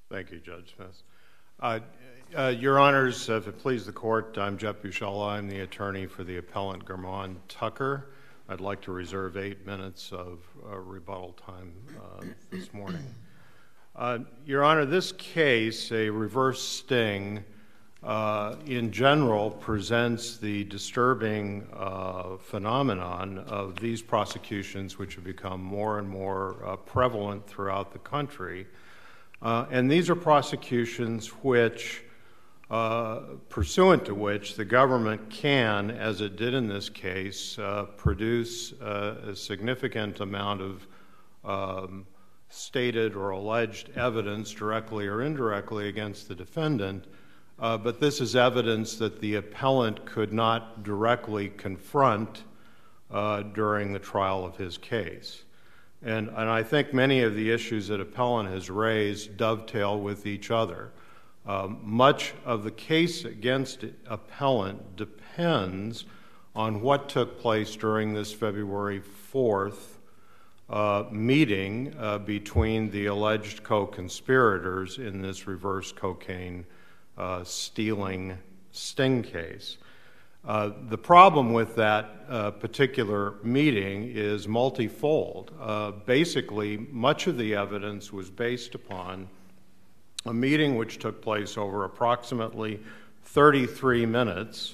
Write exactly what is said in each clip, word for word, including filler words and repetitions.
Thank you, Judge Smith. Uh, uh, Your Honors, if it please the Court, I'm Jeff Buchella. I'm the attorney for the appellant Ghermon Tucker. I'd like to reserve eight minutes of uh, rebuttal time uh, this morning. Uh, Your Honor, this case, a reverse sting, uh, in general presents the disturbing uh, phenomenon of these prosecutions, which have become more and more uh, prevalent throughout the country. Uh, and these are prosecutions which, uh, pursuant to which the government can, as it did in this case, uh, produce uh, a significant amount of um, stated or alleged evidence, directly or indirectly, against the defendant. Uh, but this is evidence that the appellant could not directly confront uh, during the trial of his case. And, and I think many of the issues that appellant has raised dovetail with each other. Um, much of the case against appellant depends on what took place during this February fourth uh, meeting uh, between the alleged co-conspirators in this reverse cocaine uh, stealing sting case. Uh, the problem with that uh, particular meeting is multifold. Uh, basically, much of the evidence was based upon a meeting which took place over approximately thirty-three minutes,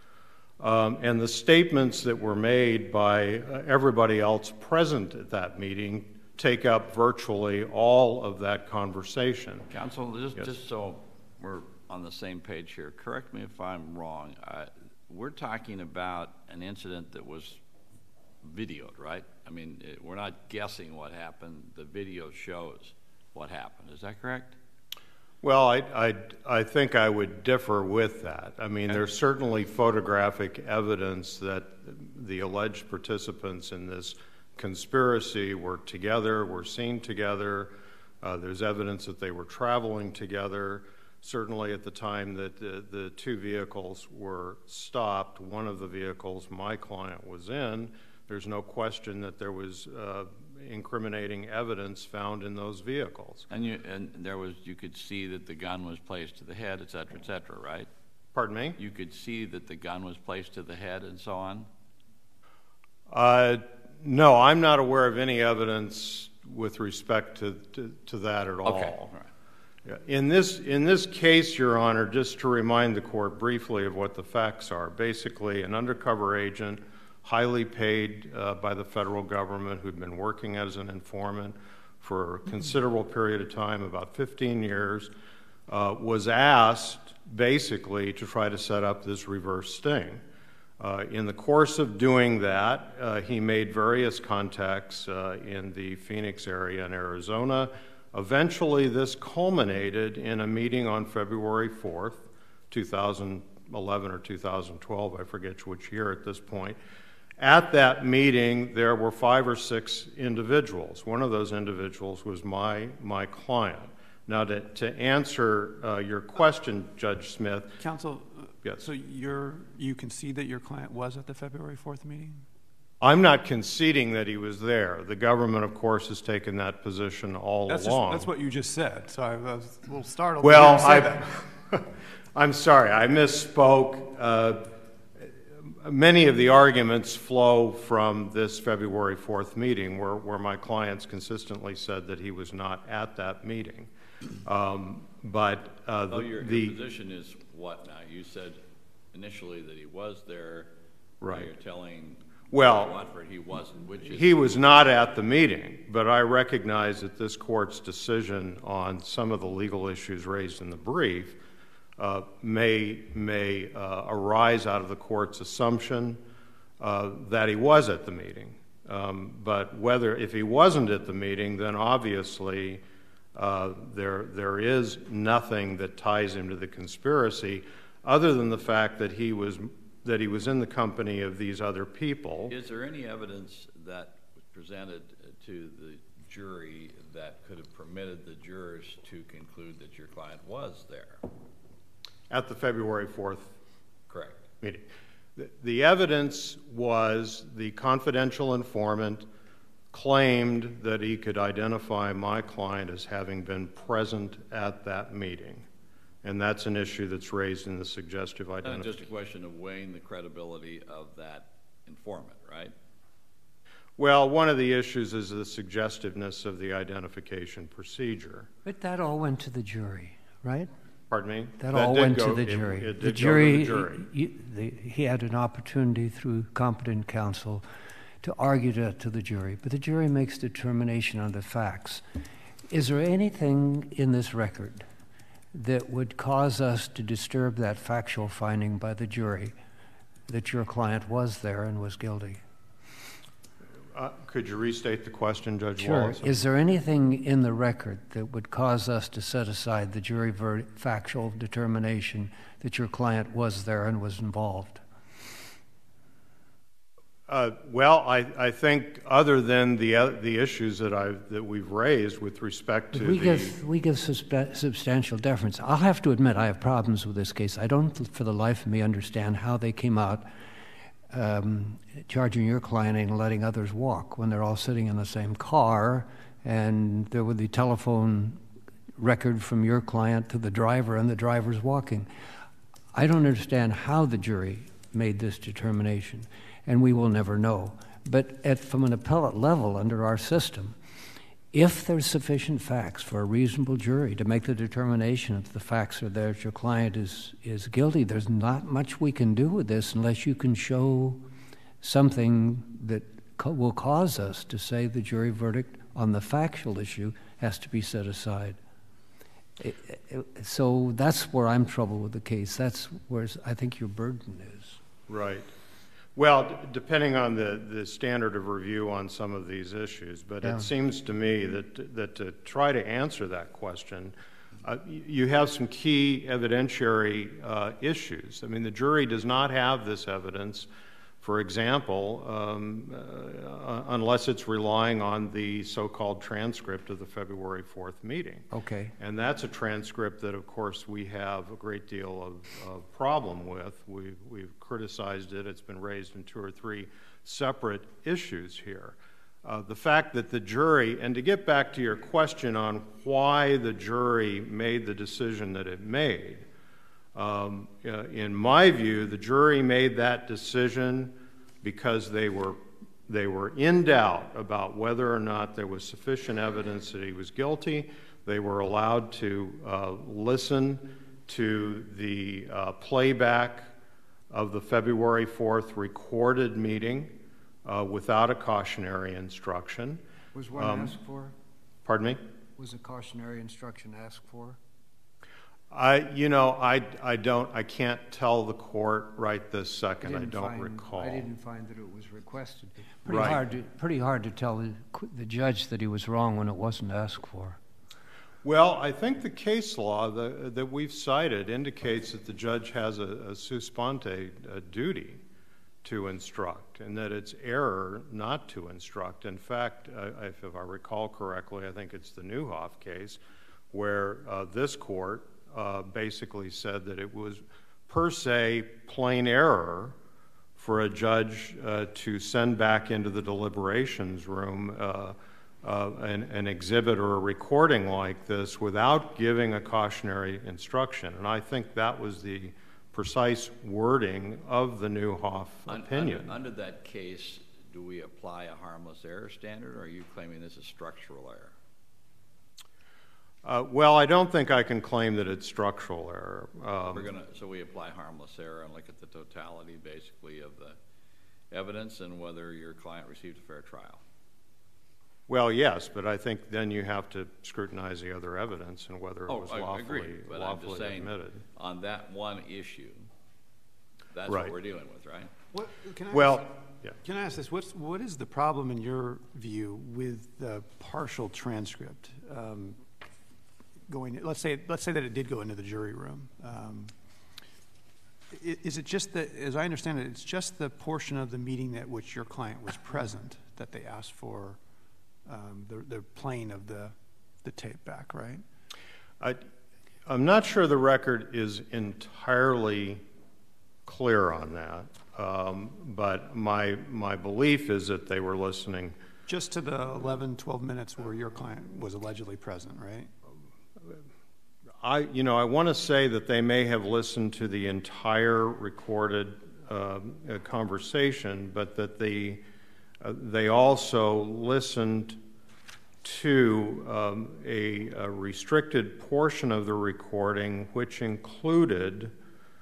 um, and the statements that were made by uh, everybody else present at that meeting take up virtually all of that conversation. Counsel, just, yes. just so we're on the same page here, correct me if I'm wrong. I, We're talking about an incident that was videoed, right? I mean, it, we're not guessing what happened. The video shows what happened. Is that correct? Well, I, I, I think I would differ with that. I mean, okay. There's certainly photographic evidence that the alleged participants in this conspiracy were together, were seen together. Uh, there's evidence that they were traveling together. Certainly at the time that the, the two vehicles were stopped, one of the vehicles my client was in, there's no question that there was uh, incriminating evidence found in those vehicles. And, you, and there was, you could see that the gun was placed to the head, et cetera, et cetera, right? Pardon me? You could see that the gun was placed to the head and so on? Uh, no, I'm not aware of any evidence with respect to, to, to that at all. Okay, all right. In this, in this case, Your Honor, just to remind the Court briefly of what the facts are, basically an undercover agent, highly paid uh, by the federal government, who'd been working as an informant for a considerable period of time, about fifteen years, uh, was asked basically to try to set up this reverse sting. Uh, in the course of doing that, uh, he made various contacts uh, in the Phoenix area in Arizona. Eventually, this culminated in a meeting on February fourth, two thousand eleven or two thousand twelve, I forget which year at this point. At that meeting, there were five or six individuals. One of those individuals was my, my client. Now, to, to answer uh, your question, Judge Smith. Counsel, yes. So you're, you concede that your client was at the February fourth meeting? I'm not conceding that he was there. The government, of course, has taken that position all that's along. Just, that's what you just said, so I was a little startled. Well, to hear you say I, that. I'm sorry, I misspoke. Uh, many of the arguments flow from this February fourth meeting where, where my clients consistently said that he was not at that meeting. Um, but uh, the, oh, your, the your position is what now? You said initially that he was there. Right. Now you're telling... Well, Watford, he wasn't. Which is he was not at the meeting, but I recognize that this Court's decision on some of the legal issues raised in the brief uh, may, may uh, arise out of the Court's assumption uh, that he was at the meeting. Um, but whether, if he wasn't at the meeting, then obviously uh, there, there is nothing that ties him to the conspiracy other than the fact that he was that he was in the company of these other people. Is there any evidence that was presented to the jury that could have permitted the jurors to conclude that your client was there? At the February fourth Correct. meeting. The, the evidence was the confidential informant claimed that he could identify my client as having been present at that meeting. And that's an issue that's raised in the suggestive identification. And just a question of weighing the credibility of that informant, right? Well, one of the issues is the suggestiveness of the identification procedure. But that all went to the jury, right? Pardon me? That, that all went go, to the it, jury. It, it the did jury, go to the jury. He, the, he had an opportunity through competent counsel to argue that to the jury, but the jury makes determination on the facts. Is there anything in this record that would cause us to disturb that factual finding by the jury that your client was there and was guilty? Uh, could you restate the question, Judge Sure. Wallace? Is there anything in the record that would cause us to set aside the jury ver- factual determination that your client was there and was involved? Uh, well, I, I think other than the uh, the issues that I that we've raised with respect to we the give we give suspe- substantial deference. I'll have to admit I have problems with this case. I don't, for the life of me, understand how they came out um, charging your client and letting others walk when they're all sitting in the same car, and there would be telephone record from your client to the driver, and the driver's walking. I don't understand how the jury made this determination, and we will never know. But at, from an appellate level under our system, if there's sufficient facts for a reasonable jury to make the determination that the facts are there that your client is, is guilty, there's not much we can do with this unless you can show something that co- will cause us to say the jury verdict on the factual issue has to be set aside. It, it, so that's where I'm troubled with the case. That's where I think your burden is. Right. Well, d- depending on the, the standard of review on some of these issues, but Yeah. it seems to me that that to try to answer that question, uh, y- you have some key evidentiary uh, issues. I mean, the jury does not have this evidence, for example, um, uh, unless it's relying on the so-called transcript of the February fourth meeting. Okay. And that's a transcript that, of course, we have a great deal of, of problem with. We've, we've criticized it. It's been raised in two or three separate issues here. Uh, the fact that the jury, and to get back to your question on why the jury made the decision that it made, um, uh, in my view, the jury made that decision because they were they were in doubt about whether or not there was sufficient evidence that he was guilty. They were allowed to uh, listen to the uh, playback of the February fourth recorded meeting uh, without a cautionary instruction. Was one Um, asked for? Pardon me? Was a cautionary instruction asked for? I, you know, I, I don't, I can't tell the court right this second. I didn't don't find- recall. I didn't find that it was requested. Pretty Right. hard to pretty hard to tell the, the judge that he was wrong when it wasn't asked for. Well, I think the case law that, that we've cited indicates that the judge has a, a sua sponte a duty to instruct, and that it's error not to instruct. In fact, uh, if, if I recall correctly, I think it's the Newhoff case, where uh, this court uh, basically said that it was per se plain error for a judge uh, to send back into the deliberations room uh, uh, an, an exhibit or a recording like this without giving a cautionary instruction. And I think that was the precise wording of the Newhoff opinion. Under, under that case, do we apply a harmless error standard, or are you claiming this is structural error? Uh, well, I don't think I can claim that it's structural error. Um, We're gonna, so we apply harmless error and look at the totality, basically, of the evidence and whether your client received a fair trial. Well, yes, but I think then you have to scrutinize the other evidence and whether it Oh, was I lawfully, agree, but I'm just lawfully saying, admitted. on that one issue, that's Right. what we're dealing with, right? What, can I Well, ask, yeah. can I ask this? What's, what is the problem in your view with the partial transcript? Um, going, let's say, let's say that it did go into the jury room. Um, i- is it just that, as I understand it, it's just the portion of the meeting at which your client was present that they asked for um, the, the playing of the, the tape back, right? I, I'm not sure the record is entirely clear on that, um, but my my belief is that they were listening Just to the eleven, twelve minutes where your client was allegedly present, right? I, you know, I want to say that they may have listened to the entire recorded uh, conversation, but that they, uh, they also listened to um, a, a restricted portion of the recording, which included,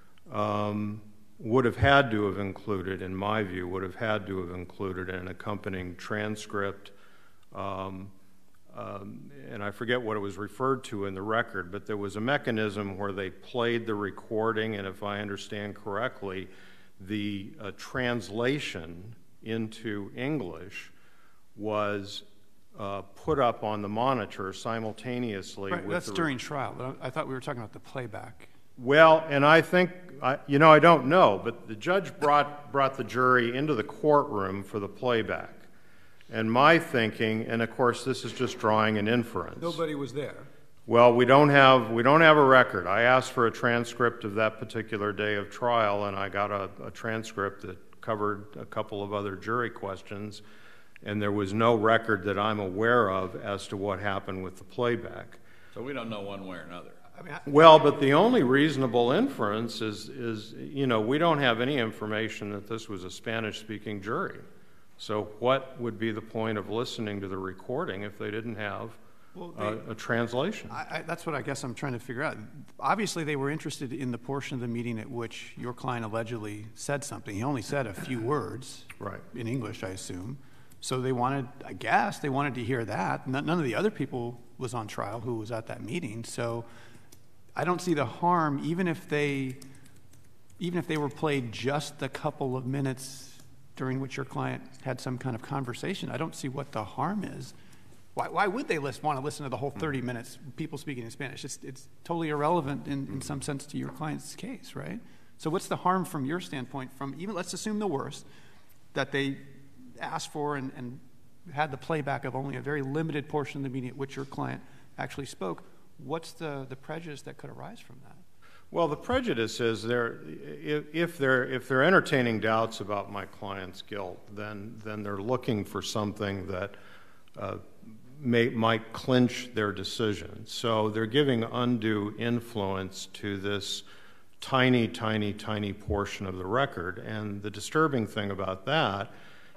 um, would have had to have included, in my view, would have had to have included an accompanying transcript. Um, um, and I forget what it was referred to in the record, but there was a mechanism where they played the recording, and if I understand correctly, the uh, translation into English was uh, put up on the monitor simultaneously. Right, with that's the during trial, but I thought we were talking about the playback. Well, and I think, I, you know, I don't know, but the judge brought, brought the jury into the courtroom for the playback. And my thinking, and of course this is just drawing an inference. Nobody was there. Well, we don't have, we don't have a record. I asked for a transcript of that particular day of trial, and I got a, a transcript that covered a couple of other jury questions, and there was no record that I'm aware of as to what happened with the playback. So we don't know one way or another. I mean, I, Well, but the only reasonable inference is, is, you know, we don't have any information that this was a Spanish-speaking jury. So what would be the point of listening to the recording if they didn't have well, uh, they, a translation? I, I, that's what I guess I'm trying to figure out. Obviously, they were interested in the portion of the meeting at which your client allegedly said something. He only said a few words, right, in English, I assume. So they wanted, I guess, they wanted to hear that. None of the other people was on trial who was at that meeting. So I don't see the harm, even if they, even if they were played just a couple of minutes during which your client had some kind of conversation. I don't see what the harm is. Why, why would they list, want to listen to the whole thirty minutes, people speaking in Spanish? It's, it's totally irrelevant in, in some sense to your client's case, right? So what's the harm from your standpoint from, even let's assume the worst, that they asked for and, and had the playback of only a very limited portion of the meeting at which your client actually spoke. What's the, the prejudice that could arise from that? Well, the prejudice is they're, if, if they're if they're entertaining doubts about my client's guilt, then then they're looking for something that uh, may might clinch their decision. So they're giving undue influence to this tiny, tiny, tiny portion of the record. And the disturbing thing about that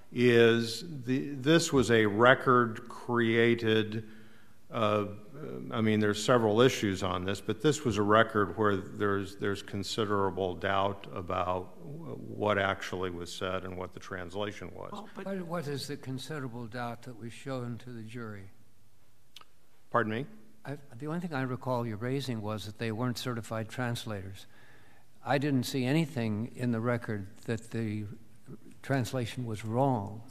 is the this was a record created. Uh, I mean, there's several issues on this, but this was a record where there's there's considerable doubt about what actually was said and what the translation was. Well, but what, what is the considerable doubt that was shown to the jury? Pardon me? I, the only thing I recall you raising was that they weren't certified translators. I didn't see anything in the record that the translation was wrong.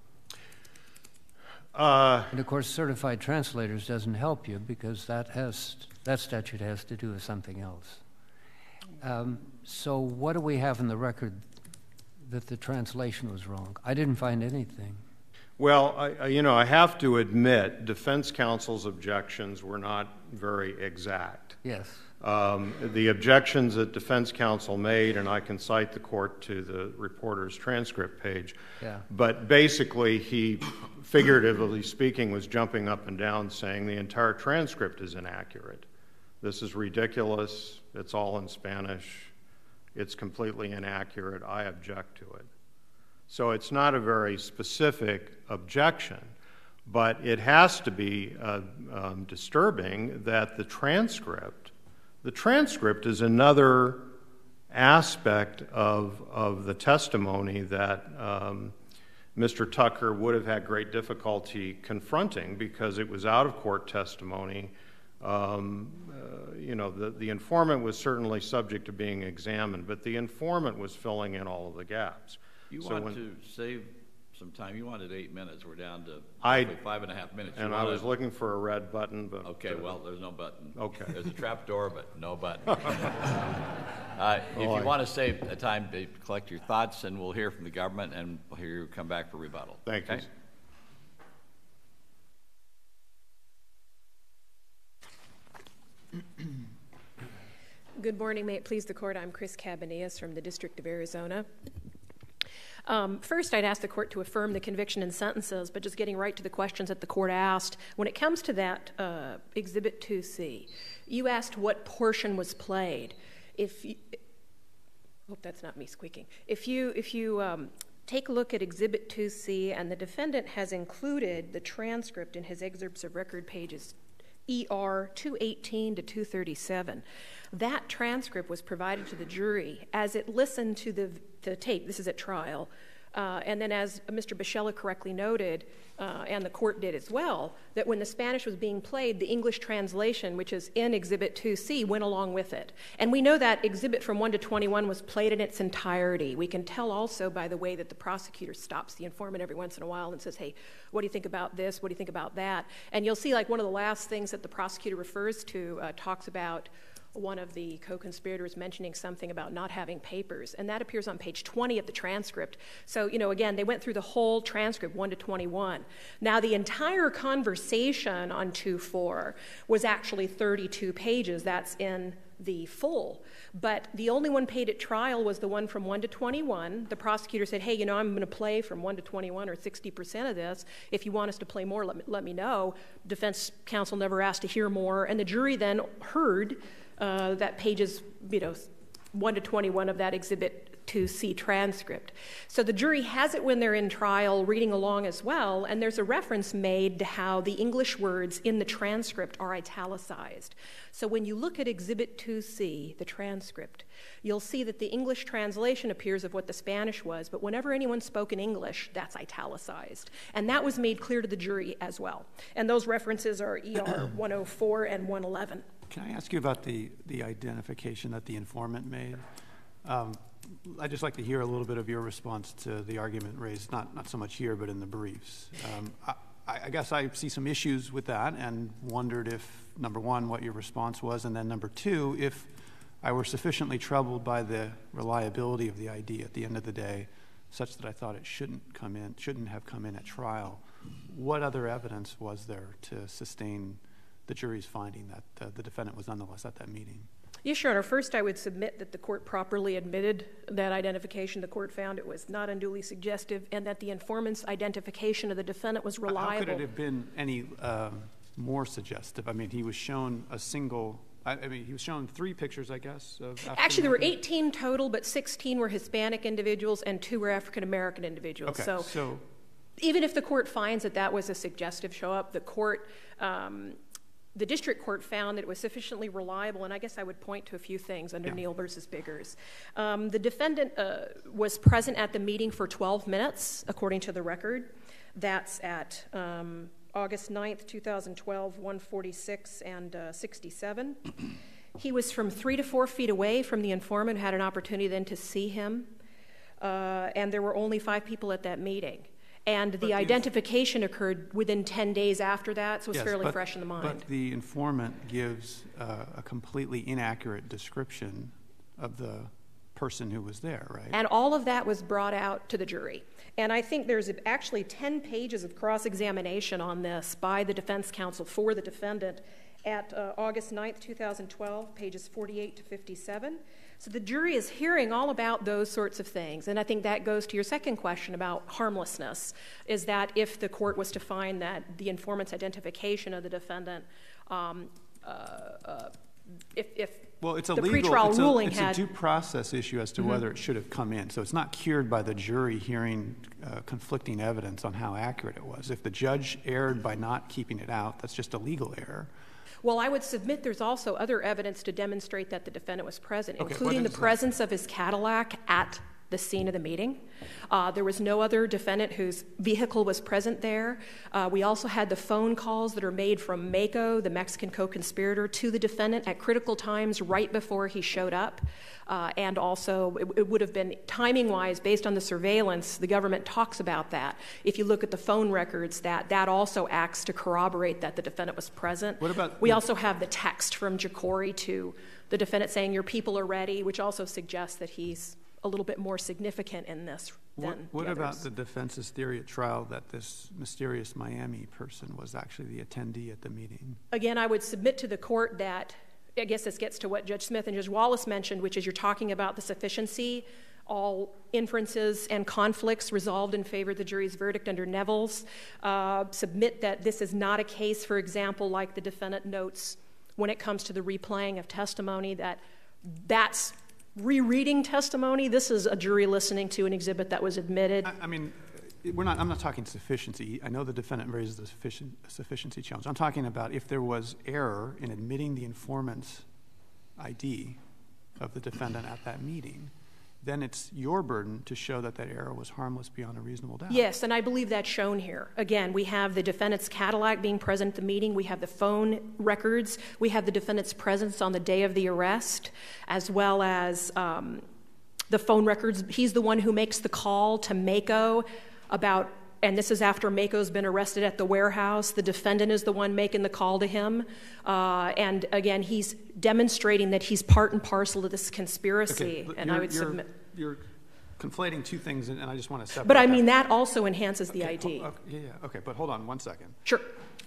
Uh, and of course, certified translators doesn't help you because that has that statute has to do with something else. Um, so, what do we have in the record that the translation was wrong? I didn't find anything. Well, I, I, you know, I have to admit, defense counsel's objections were not very exact. Yes. Um, the objections that defense counsel made, and I can cite the court to the reporter's transcript page, yeah. but basically he, figuratively speaking, was jumping up and down saying the entire transcript is inaccurate. This is ridiculous. It's all in Spanish. It's completely inaccurate. I object to it. So it's not a very specific objection, but it has to be uh, um, disturbing that the transcript The transcript is another aspect of, of the testimony that um, Mister Tucker would have had great difficulty confronting because it was out-of-court testimony. Um, uh, you know, the, the informant was certainly subject to being examined, but the informant was filling in all of the gaps. You so want when, to save some time. You wanted eight minutes. We're down to I, five and a half minutes. You and I was looking for a red button. But okay, uh, well, there's no button. Okay. There's a trap door, but no button. uh, if oh, you I, want to save the time to collect your thoughts, and we'll hear from the government, and we'll hear you come back for rebuttal. Thank okay? you. Good morning. May it please the court. I'm Chris Cabanillas from the District of Arizona. Um, first, I'd ask the court to affirm the conviction and sentences, but just getting right to the questions that the court asked. When it comes to that uh, Exhibit two C, you asked what portion was played. If you, hope that's not me squeaking. If you, if you um, take a look at Exhibit two C, and the defendant has included the transcript in his excerpts of record pages E R two eighteen to two thirty-seven. That transcript was provided to the jury as it listened to the, the tape. This is at trial. Uh, and then as Mister Bichella correctly noted, uh, and the court did as well, that when the Spanish was being played, the English translation, which is in Exhibit two C, went along with it. And we know that exhibit from one to twenty-one was played in its entirety. We can tell also by the way that the prosecutor stops the informant every once in a while and says, hey, what do you think about this? What do you think about that? And you'll see like one of the last things that the prosecutor refers to uh, talks about one of the co-conspirators mentioning something about not having papers, and that appears on page twenty of the transcript. So, you know, again, they went through the whole transcript, one to twenty-one. Now, the entire conversation on two four was actually thirty-two pages. That's in the full. But the only one paid at trial was the one from one to twenty-one. The prosecutor said, hey, you know, I'm going to play from one to twenty-one or sixty percent of this. If you want us to play more, let me, let me know. Defense counsel never asked to hear more, and the jury then heard Uh, that pages, you know, one to twenty-one of that Exhibit two C transcript. So the jury has it when they're in trial, reading along as well, and there's a reference made to how the English words in the transcript are italicized. So when you look at Exhibit two C, the transcript, you'll see that the English translation appears of what the Spanish was, but whenever anyone spoke in English, that's italicized. And that was made clear to the jury as well. And those references are E R one oh four and one eleven. Can I ask you about the, the identification that the informant made? Um, I'd just like to hear a little bit of your response to the argument raised, not, not so much here, but in the briefs. Um, I, I guess I see some issues with that and wondered if, number one, what your response was, and then number two, if I were sufficiently troubled by the reliability of the I D at the end of the day, such that I thought it shouldn't come in, shouldn't have come in at trial, what other evidence was there to sustain the jury's finding that uh, the defendant was nonetheless at that meeting? Yes, Your Honor. First, I would submit that the court properly admitted that identification. The court found it was not unduly suggestive, and that the informant's identification of the defendant was reliable. How could it have been any um, more suggestive? I mean, he was shown a single, I, I mean, he was shown three pictures, I guess. Of Actually, there were eighteen total, but sixteen were Hispanic individuals and two were African-American individuals. Okay, so, so even if the court finds that that was a suggestive show-up, the court... Um, The district court found that it was sufficiently reliable, and I guess I would point to a few things under yeah. Neal versus Biggers. Um, the defendant uh, was present at the meeting for twelve minutes, according to the record. That's at um, August ninth, twenty twelve, one forty-six and uh, sixty-seven. He was from three to four feet away from the informant, who had an opportunity then to see him, uh, and there were only five people at that meeting. And the, the identification occurred within ten days after that, so it's yes, fairly but, fresh in the mind. But the informant gives uh, a completely inaccurate description of the person who was there, right? And all of that was brought out to the jury. And I think there's actually ten pages of cross-examination on this by the defense counsel for the defendant at uh, August ninth, twenty twelve, pages forty-eight to fifty-seven. So the jury is hearing all about those sorts of things. And I think that goes to your second question about harmlessness, is that if the court was to find that the informant's identification of the defendant, um, uh, uh, if, if well, it's a the legal, pretrial it's ruling a, it's had... a due process issue as to mm-hmm. whether it should have come in. So it's not cured by the jury hearing uh, conflicting evidence on how accurate it was. If the judge erred by not keeping it out, that's just a legal error. Well, I would submit there's also other evidence to demonstrate that the defendant was present, okay, including the that? presence of his Cadillac at the scene of the meeting. Uh, there was no other defendant whose vehicle was present there. Uh, we also had the phone calls that are made from Mako, the Mexican co-conspirator, to the defendant at critical times right before he showed up. Uh, and also, it, it would have been, timing-wise, based on the surveillance, the government talks about that. If you look at the phone records, that, that also acts to corroborate that the defendant was present. What about... We also have the text from Jacori to the defendant saying, your people are ready, which also suggests that he's a little bit more significant in this than What, what the about others. the defense's theory at trial that this mysterious Miami person was actually the attendee at the meeting? Again, I would submit to the court that, I guess this gets to what Judge Smith and Judge Wallace mentioned, which is you're talking about the sufficiency all inferences and conflicts resolved in favor of the jury's verdict under Neville's. Uh, submit that this is not a case, for example, like the defendant notes when it comes to the replaying of testimony, that that's rereading testimony. This is a jury listening to an exhibit that was admitted. I, I mean, we're not. I'm not talking sufficiency. I know the defendant raises the sufficient, sufficiency challenge. I'm talking about if there was error in admitting the informant's I D of the defendant at that meeting, then it's your burden to show that that error was harmless beyond a reasonable doubt. Yes, and I believe that's shown here. Again, we have the defendant's Cadillac being present at the meeting. We have the phone records. We have the defendant's presence on the day of the arrest, as well as um, the phone records. He's the one who makes the call to Mako about, and this is after Mako's been arrested at the warehouse. The defendant is the one making the call to him. Uh, and again, he's demonstrating that he's part and parcel of this conspiracy. Okay, and I would you're, submit. You're conflating two things, and, and I just want to separate. But I mean, that, that also enhances the okay, I D. ho- okay, yeah, yeah, okay, but hold on one second. Sure.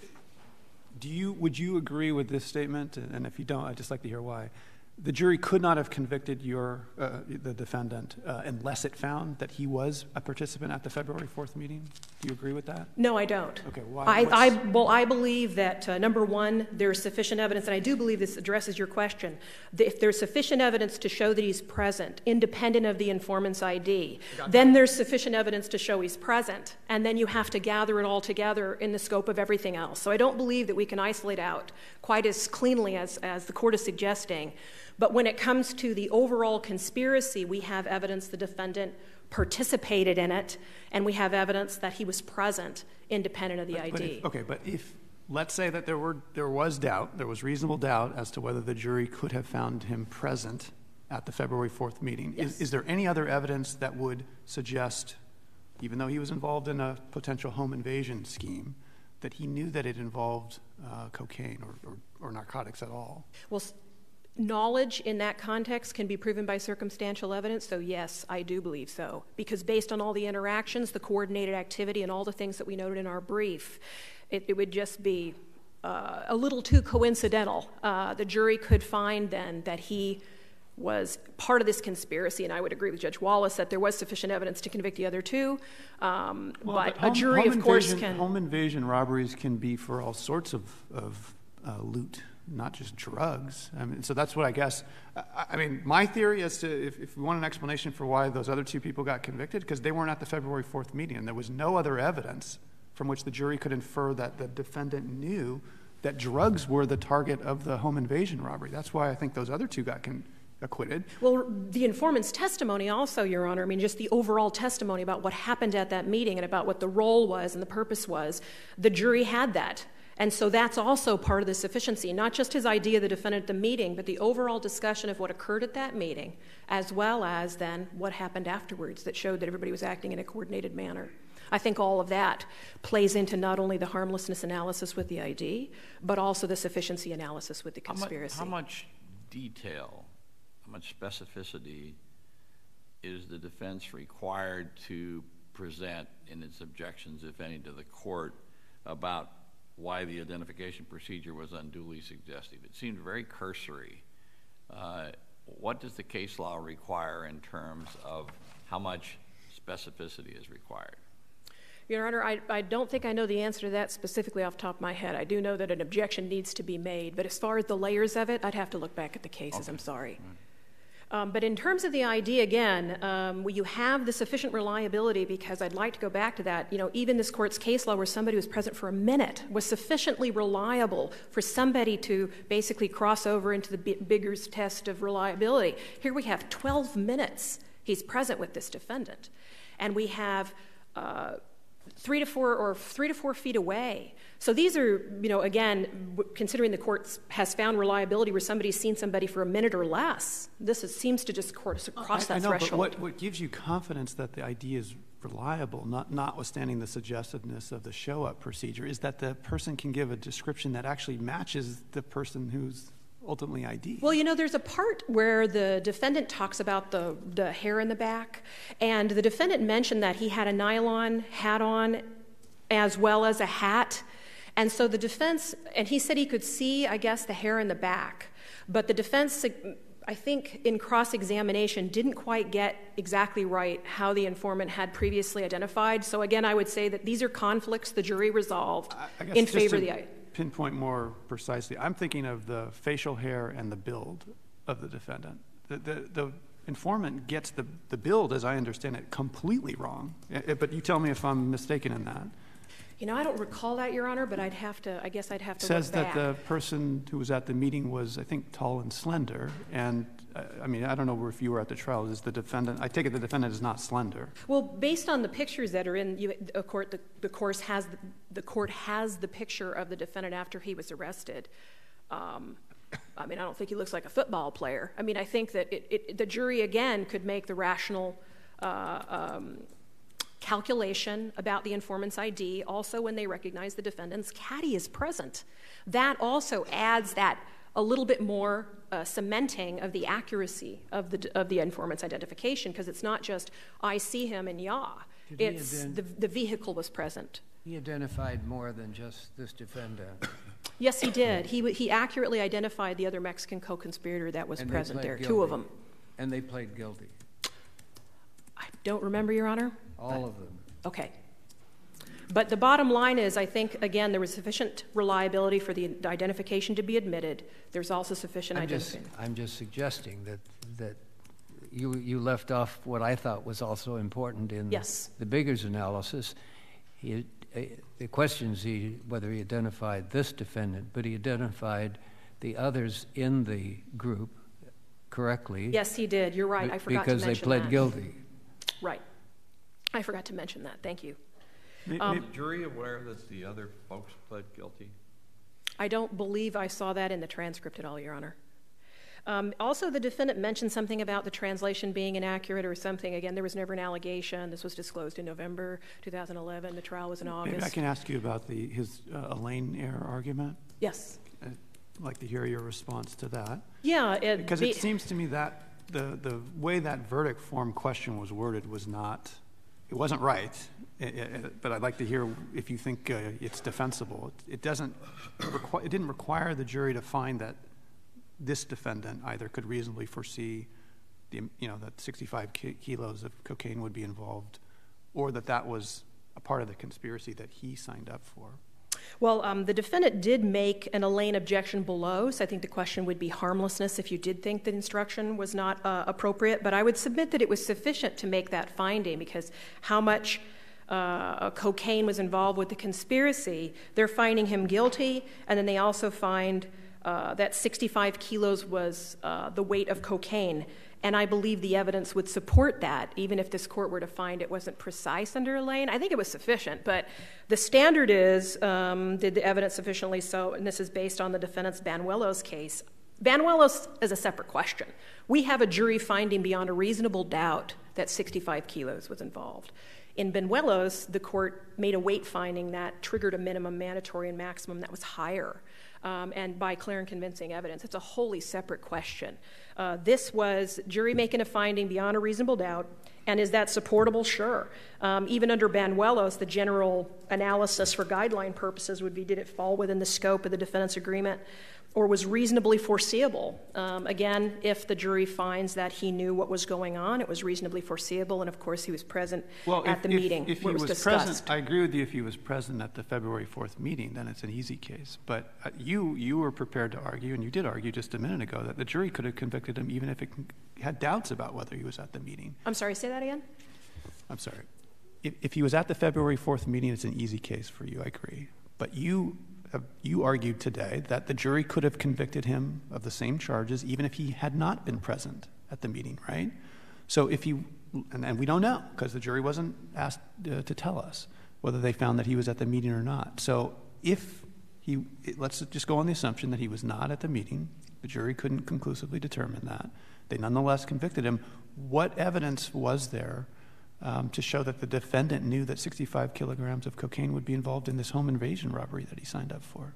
Do you, would you agree with this statement? And if you don't, I'd just like to hear why. The jury could not have convicted your, uh, the defendant uh, unless it found that he was a participant at the February fourth meeting? Do you agree with that? No, I don't. Okay, why? I, What's- I, well, I believe that, uh, number one, there's sufficient evidence, and I do believe this addresses your question. that If there's sufficient evidence to show that he's present, independent of the informant's I D, then there's sufficient evidence to show he's present, and then you have to gather it all together in the scope of everything else. So I don't believe that we can isolate out quite as cleanly as, as the court is suggesting. But when it comes to the overall conspiracy, we have evidence the defendant participated in it, and we have evidence that he was present, independent of the but, I D. But if, okay, but if, let's say that there were there was doubt, there was reasonable doubt as to whether the jury could have found him present at the February fourth meeting. Yes. Is, is there any other evidence that would suggest, even though he was involved in a potential home invasion scheme, that he knew that it involved uh, cocaine or, or, or narcotics at all? Well, knowledge in that context can be proven by circumstantial evidence, so yes, I do believe so. Because based on all the interactions, the coordinated activity, and all the things that we noted in our brief, it, it would just be uh, a little too coincidental. Uh, the jury could find then that he was part of this conspiracy, and I would agree with Judge Wallace that there was sufficient evidence to convict the other two. Um, Well, but, but home, a jury, home of course, invasion, can... Home invasion robberies can be for all sorts of, of uh, loot, not just drugs. I mean, so that's what I guess, I, I mean, my theory as to if, if we want an explanation for why those other two people got convicted, because they weren't at the February fourth meeting, and there was no other evidence from which the jury could infer that the defendant knew that drugs were the target of the home invasion robbery. That's why I think those other two got con- acquitted. Well, the informant's testimony also, Your Honor, I mean, just the overall testimony about what happened at that meeting and about what the role was and the purpose was, the jury had that. And so that's also part of the sufficiency, not just his idea of the defendant at the meeting, but the overall discussion of what occurred at that meeting, as well as then what happened afterwards that showed that everybody was acting in a coordinated manner. I think all of that plays into not only the harmlessness analysis with the I D, but also the sufficiency analysis with the conspiracy. How much, how much detail, how much specificity is the defense required to present in its objections, if any, to the court about why the identification procedure was unduly suggestive? It seemed very cursory. Uh, what does the case law require in terms of how much specificity is required? Your Honor, I, I don't think I know the answer to that specifically off the top of my head. I do know that an objection needs to be made, but as far as the layers of it, I'd have to look back at the cases. Okay. I'm sorry. Right. Um, but in terms of the I D, again, um, you have the sufficient reliability, because I'd like to go back to that. You know, even this court's case law where somebody was present for a minute was sufficiently reliable for somebody to basically cross over into the B- Bigger's test of reliability. Here we have twelve minutes he's present with this defendant. And we have uh, three to four or three to four feet away. So these are, you know, again, considering the court has found reliability where somebody's seen somebody for a minute or less, this is, seems to just cross that I, I know, threshold. But what, what gives you confidence that the I D is reliable, not, notwithstanding the suggestiveness of the show-up procedure, is that the person can give a description that actually matches the person who's ultimately I D. Well, you know, there's a part where the defendant talks about the, the hair in the back, and the defendant mentioned that he had a nylon hat on as well as a hat. And so the defense, and he said he could see, I guess, the hair in the back, but the defense I think in cross-examination didn't quite get exactly right how the informant had previously identified. So again, I would say that these are conflicts the jury resolved I, I guess in just favor to of the... pinpoint more precisely, I'm thinking of the facial hair and the build of the defendant. The, the, the informant gets the, the build, as I understand it, completely wrong. But you tell me if I'm mistaken in that. You know, I don't recall that, Your Honor, but I'd have to, I guess I'd have to Says look back. that the person who was at the meeting was, I think, tall and slender. And, uh, I mean, I don't know if you were at the trial. Is the defendant, I take it the defendant is not slender. Well, based on the pictures that are in, you, a court, the, the, course has the, the court has the picture of the defendant after he was arrested. Um, I mean, I don't think he looks like a football player. I mean, I think that it, it, the jury, again, could make the rational uh, um, calculation about the informant's I D, also when they recognize the defendant's caddy is present. That also adds that a little bit more uh, cementing of the accuracy of the of the informant's identification, because it's not just, I see him and yeah. Did It's ident- the, the vehicle was present. He identified more than just this defendant. Yes, he did. He he accurately identified the other Mexican co-conspirator that was And they present pled there, guilty. two of them. And they played guilty. I don't remember, Your Honor. All of them. Okay. But the bottom line is, I think, again, there was sufficient reliability for the identification to be admitted. There's also sufficient I'm just, identification. I'm just suggesting that that you you left off what I thought was also important in Yes. the Biggers analysis. He, uh, the questions he whether he identified this defendant, but he identified the others in the group correctly. Yes, he did. You're right. be- I forgot because to they mention pled that. guilty. Right. I forgot to mention that. Thank you. May- Um, may- Is the jury aware that the other folks pled guilty? I don't believe I saw that in the transcript at all, Your Honor. Um, also, the defendant mentioned something about the translation being inaccurate or something. Again, there was never an allegation. This was disclosed in November two thousand eleven. The trial was in August. Maybe I can ask you about the his uh, Elaine error argument. Yes. I'd like to hear your response to that. Yeah. It, Because be- it seems to me that the, the way that verdict form question was worded was not, it wasn't right, it, it, but I'd like to hear if you think uh, it's defensible. It, it doesn't, requ- it didn't require the jury to find that this defendant either could reasonably foresee the, you know, that sixty-five ki- kilos of cocaine would be involved, or that that was a part of the conspiracy that he signed up for. Well, um, the defendant did make an Elaine objection below, so I think the question would be harmlessness if you did think the instruction was not uh, appropriate. But I would submit that it was sufficient to make that finding, because how much uh, cocaine was involved with the conspiracy, they're finding him guilty, and then they also find uh, that sixty-five kilos was uh, the weight of cocaine. And I believe the evidence would support that, even if this court were to find it wasn't precise under Elaine. I think it was sufficient, but the standard is, um, did the evidence sufficiently so, and this is based on the defendant's Banuelos case. Banuelos is a separate question. We have a jury finding beyond a reasonable doubt that sixty-five kilos was involved. In Banuelos, the court made a weight finding that triggered a minimum, mandatory, and maximum that was higher. Um, and by clear and convincing evidence. It's a wholly separate question. Uh, this was jury making a finding beyond a reasonable doubt, and is that supportable? Sure. Um, even under Banuelos, the general analysis for guideline purposes would be, did it fall within the scope of the defendant's agreement, or was reasonably foreseeable? Um, again, if the jury finds that he knew what was going on, it was reasonably foreseeable, and of course he was present Well, at if, the if, meeting if he where it was, was discussed. present, I agree with you. If he was present at the February fourth meeting, then it's an easy case. But uh, you you were prepared to argue, and you did argue just a minute ago, that the jury could have convicted him even if it had doubts about whether he was at the meeting. I'm sorry, say that again? I'm sorry. If, if he was at the February fourth meeting, it's an easy case for you. I agree. But you have, you argued today that the jury could have convicted him of the same charges even if he had not been present at the meeting, right? So if you, and, and we don't know because the jury wasn't asked uh, to tell us whether they found that he was at the meeting or not. So if he, it, let's just go on the assumption that he was not at the meeting, the jury couldn't conclusively determine that. They nonetheless convicted him. What evidence was there um, to show that the defendant knew that sixty-five kilograms of cocaine would be involved in this home invasion robbery that he signed up for?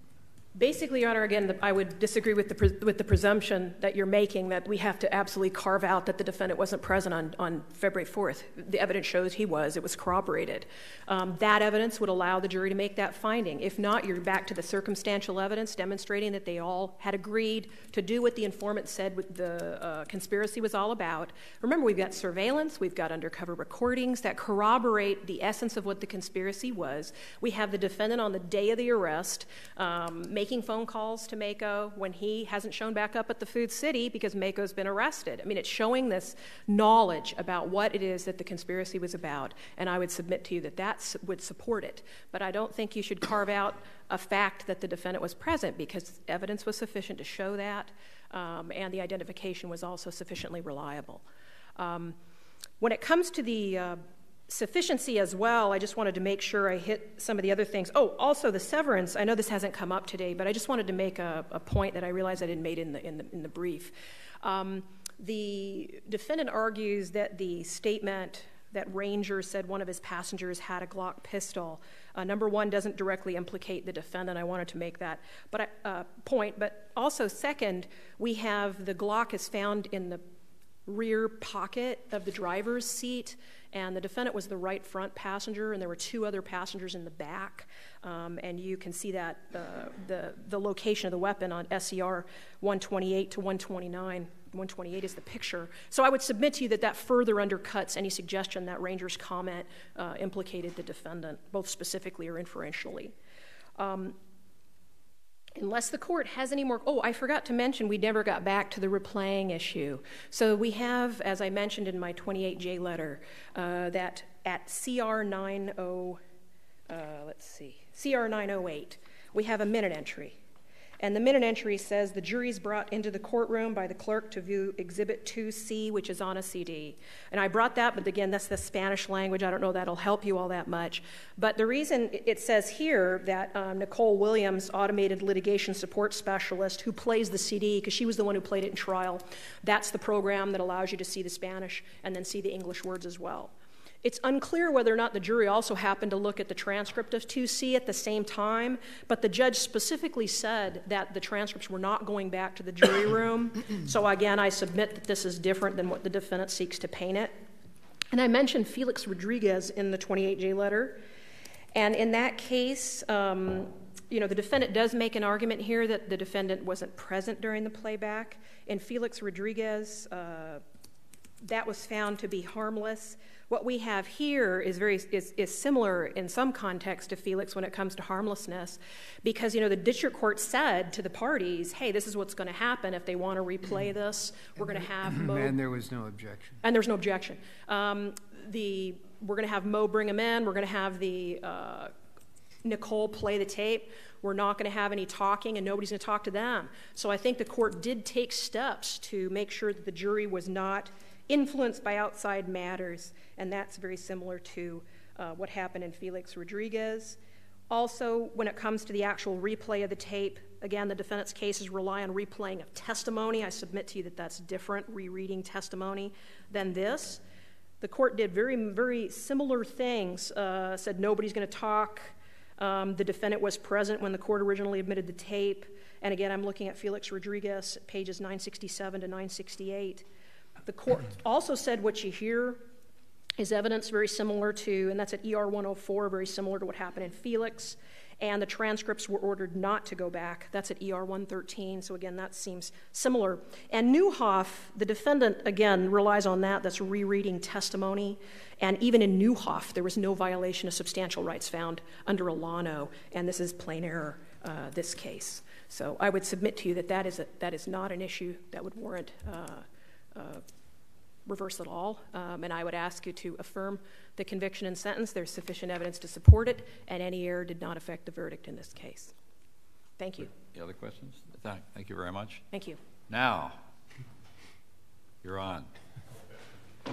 Basically, Your Honor, again, the, I would disagree with the pre, with the presumption that you're making that we have to absolutely carve out that the defendant wasn't present on, on February fourth. The evidence shows he was. It was corroborated. Um, that evidence would allow the jury to make that finding. If not, you're back to the circumstantial evidence demonstrating that they all had agreed to do what the informant said what the uh, conspiracy was all about. Remember, we've got surveillance. We've got undercover recordings that corroborate the essence of what the conspiracy was. We have the defendant on the day of the arrest um, making making phone calls to Mako when he hasn't shown back up at the Food City because Mako's been arrested. I mean, it's showing this knowledge about what it is that the conspiracy was about, and I would submit to you that that would support it. But I don't think you should carve out a fact that the defendant was present because evidence was sufficient to show that, um, and the identification was also sufficiently reliable. Um, when it comes to the uh, sufficiency as well, I just wanted to make sure I hit some of the other things. Oh, also the severance. I know this hasn't come up today, but I just wanted to make a, a point that I realized I didn't make in the in the, in the brief. Um, the defendant argues that the statement that Ranger said one of his passengers had a Glock pistol, uh, number one, doesn't directly implicate the defendant. I wanted to make that but I, uh, point. But also, second, we have the Glock is found in the rear pocket of the driver's seat, and the defendant was the right front passenger, and there were two other passengers in the back, um, and you can see that uh, the the location of the weapon on S E R one twenty-eight to one twenty-nine. one twenty-eight is the picture. So I would submit to you that that further undercuts any suggestion that Ranger's comment uh, implicated the defendant, both specifically or inferentially. Um, Unless the court has any more, oh, I forgot to mention we never got back to the replaying issue. So we have, as I mentioned in my twenty-eight J letter, uh, that at C R nine oh, uh, let's see, C R nine oh eight, we have a minute entry. And the minute entry says the jury's brought into the courtroom by the clerk to view Exhibit two C, which is on a C D. And I brought that, but again, that's the Spanish language. I don't know that'll help you all that much. But the reason it says here that um, Nicole Williams, automated litigation support specialist, who plays the C D, because she was the one who played it in trial, that's the program that allows you to see the Spanish and then see the English words as well. It's unclear whether or not the jury also happened to look at the transcript of two C at the same time, but the judge specifically said that the transcripts were not going back to the jury room. So again, I submit that this is different than what the defendant seeks to paint it. And I mentioned Felix Rodriguez in the twenty-eight J letter. And in that case, um, you know, the defendant does make an argument here that the defendant wasn't present during the playback. In Felix Rodriguez, uh, that was found to be harmless. What we have here is very is, is similar in some context to Felix when it comes to harmlessness, because you know the district court said to the parties, "Hey, this is what's going to happen if they want to replay this. We're going to have Mo." And there was no objection. And there's no objection. Um, the we're going to have Mo bring him in. We're going to have the uh, Nicole play the tape. We're not going to have any talking, and nobody's going to talk to them. So I think the court did take steps to make sure that the jury was not influenced by outside matters, and that's very similar to uh, what happened in Felix Rodriguez. Also, when it comes to the actual replay of the tape, again, the defendant's cases rely on replaying of testimony. I submit to you that that's different, rereading testimony, than this. The court did very, very similar things, uh, said nobody's going to talk. Um, the defendant was present when the court originally admitted the tape. And again, I'm looking at Felix Rodriguez, pages nine sixty-seven to nine sixty-eight. The court also said what you hear is evidence very similar to, and that's at E R one oh four, very similar to what happened in Felix. And the transcripts were ordered not to go back. That's at E R one thirteen, so again, that seems similar. And Newhoff, the defendant, again, relies on that. That's rereading testimony. And even in Newhoff, there was no violation of substantial rights found under Alano, and this is plain error, uh, this case. So I would submit to you that that is, a, that is not an issue that would warrant uh, uh, reverse at all, um, and I would ask you to affirm the conviction and sentence. There's sufficient evidence to support it, and any error did not affect the verdict in this case. Thank you. Any other questions? Thank you very much. Thank you. Now, you're on. And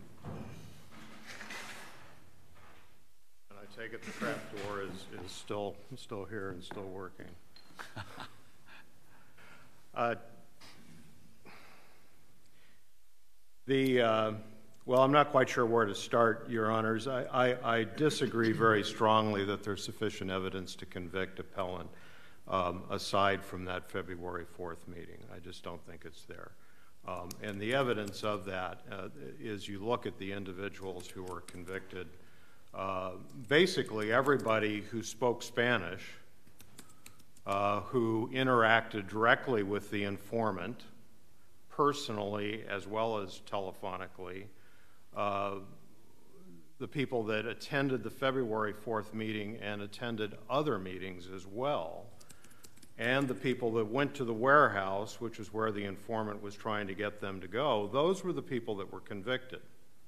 I take it the trap door is, is still, still here and still working. uh, The, uh, well, I'm not quite sure where to start, Your Honors. I, I, I disagree very strongly that there's sufficient evidence to convict appellant um, aside from that February fourth meeting. I just don't think it's there. Um, and the evidence of that uh, is you look at the individuals who were convicted. Uh, basically, everybody who spoke Spanish, uh, who interacted directly with the informant, personally as well as telephonically, uh, the people that attended the February fourth meeting and attended other meetings as well, and the people that went to the warehouse, which is where the informant was trying to get them to go, those were the people that were convicted.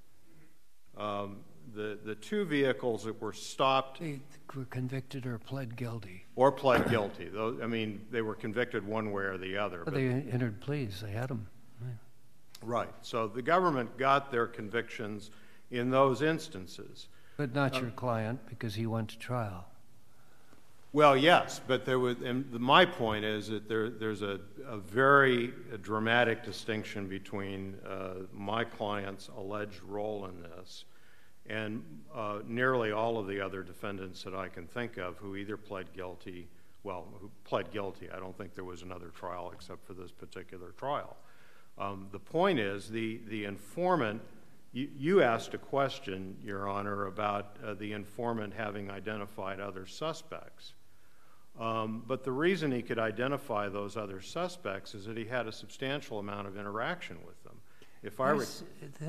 Um, the, the two vehicles that were stopped... They were convicted or pled guilty. Or pled guilty. Those, I mean, they were convicted one way or the other. Well, but they entered pleas. They had them. Yeah. Right. So the government got their convictions in those instances. But not um, your client, because he went to trial. Well, yes, but there was, and my point is that there, there's a, a very dramatic distinction between uh, my client's alleged role in this and uh, nearly all of the other defendants that I can think of who either pled guilty, well, who pled guilty. I don't think there was another trial except for this particular trial. Um, the point is the, the informant, you, you asked a question, Your Honor, about uh, the informant having identified other suspects. Um, but the reason he could identify those other suspects is that he had a substantial amount of interaction with them. If I yes,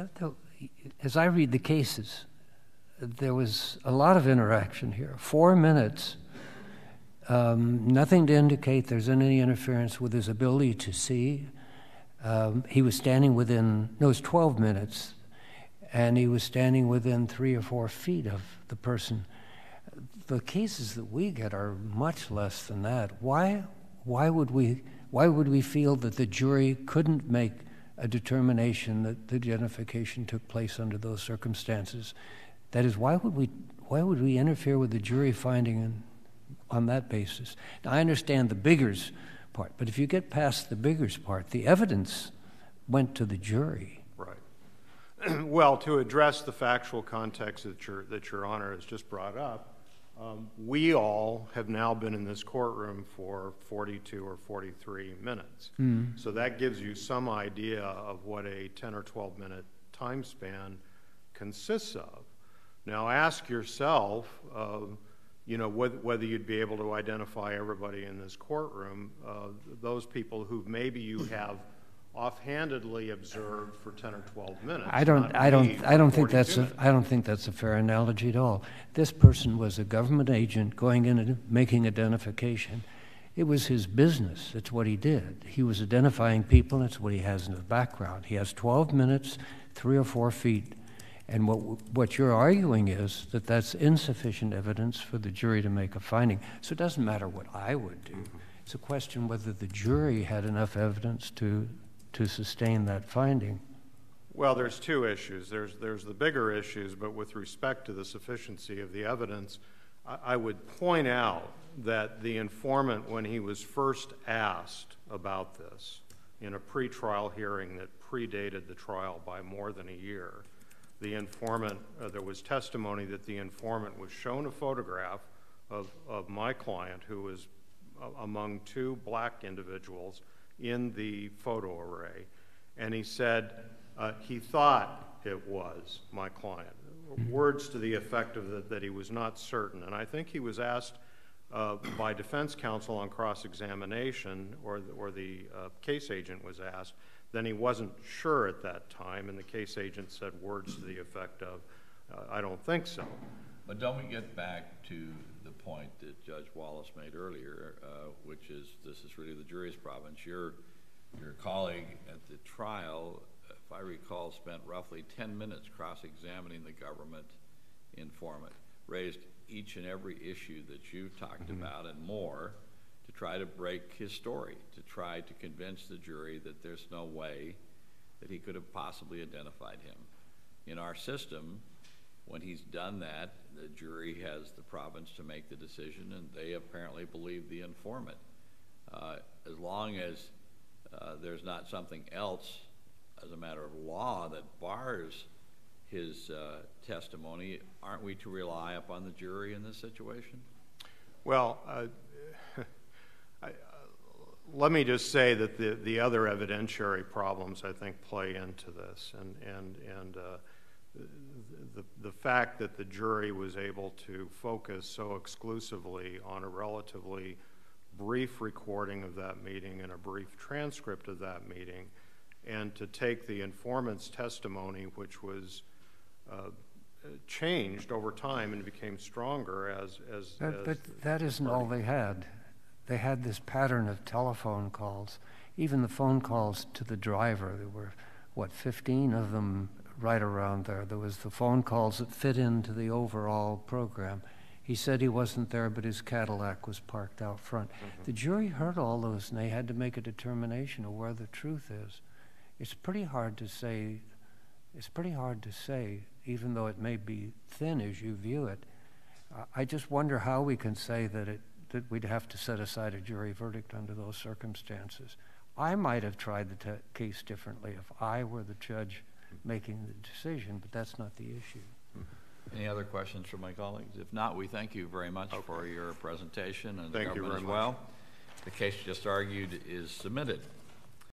as I read the cases, there was a lot of interaction here. Four minutes, um, nothing to indicate there's any interference with his ability to see. Um, he was standing within, no, it was twelve minutes, and he was standing within three or four feet of the person. The cases that we get are much less than that. Why, why would we, why would we feel that the jury couldn't make a determination that the identification took place under those circumstances? That is, why would we, why would we interfere with the jury finding in, on that basis? Now, I understand the Biggers part, but if you get past the Biggers part, the evidence went to the jury. Right. Well, to address the factual context that your, that Your Honor has just brought up, Um, we all have now been in this courtroom for forty-two or forty-three minutes. Mm. So that gives you some idea of what a ten or twelve minute time span consists of. Now ask yourself, uh, you know, whether, whether you'd be able to identify everybody in this courtroom, uh, those people who maybe you have offhandedly observed for ten or twelve minutes. I don't I don't I don't think that's a, I don't think that's a fair analogy at all. This person was a government agent going in and making identification. It was his business. It's what he did. He was identifying people. It's what he has in the background. He has twelve minutes, three or four feet, and what what you're arguing is that that's insufficient evidence for the jury to make a finding. So it doesn't matter what I would do. It's a question whether the jury had enough evidence to to sustain that finding. Well, there's two issues. There's there's the bigger issues, but with respect to the sufficiency of the evidence, I, I would point out that the informant, when he was first asked about this in a pretrial hearing that predated the trial by more than a year, the informant, uh, there was testimony that the informant was shown a photograph of, of my client who was uh, among two black individuals in the photo array, and he said uh, he thought it was my client. Words to the effect of that, that he was not certain. And I think he was asked uh, by defense counsel on cross-examination, or the, or the uh, case agent was asked, then he wasn't sure at that time, and the case agent said words to the effect of, uh, I don't think so. But don't we get back to the point that Judge Wallace made earlier, uh, which is this is really the jury's province. Your, your colleague at the trial, if I recall, spent roughly ten minutes cross-examining the government informant, raised each and every issue that you talked mm-hmm. about and more to try to break his story, to try to convince the jury that there's no way that he could have possibly identified him. In our system, when he's done that, the jury has the province to make the decision, and they apparently believe the informant. Uh, as long as uh, there's not something else as a matter of law that bars his uh, testimony, aren't we to rely upon the jury in this situation? Well, uh, let me just say that the, the other evidentiary problems, I think, play into this. And, and, and uh, the, the fact that the jury was able to focus so exclusively on a relatively brief recording of that meeting and a brief transcript of that meeting, and to take the informant's testimony, which was uh, changed over time and became stronger as... as, but, as but that isn't all they had. They had this pattern of telephone calls, even the phone calls to the driver. There were, what, fifteen of them right around there. There was the phone calls that fit into the overall program. He said he wasn't there, but his Cadillac was parked out front. Mm-hmm. The jury heard all those, and they had to make a determination of where the truth is. It's pretty hard to say, it's pretty hard to say, even though it may be thin as you view it. Uh, I just wonder how we can say that it that we'd have to set aside a jury verdict under those circumstances. I might have tried the te- case differently if I were the judge making the decision, but that's not the issue. Mm-hmm. Any other questions from my colleagues? If not, we thank you very much okay. for your presentation, and thank the government you very as well. Much. The case just argued is submitted.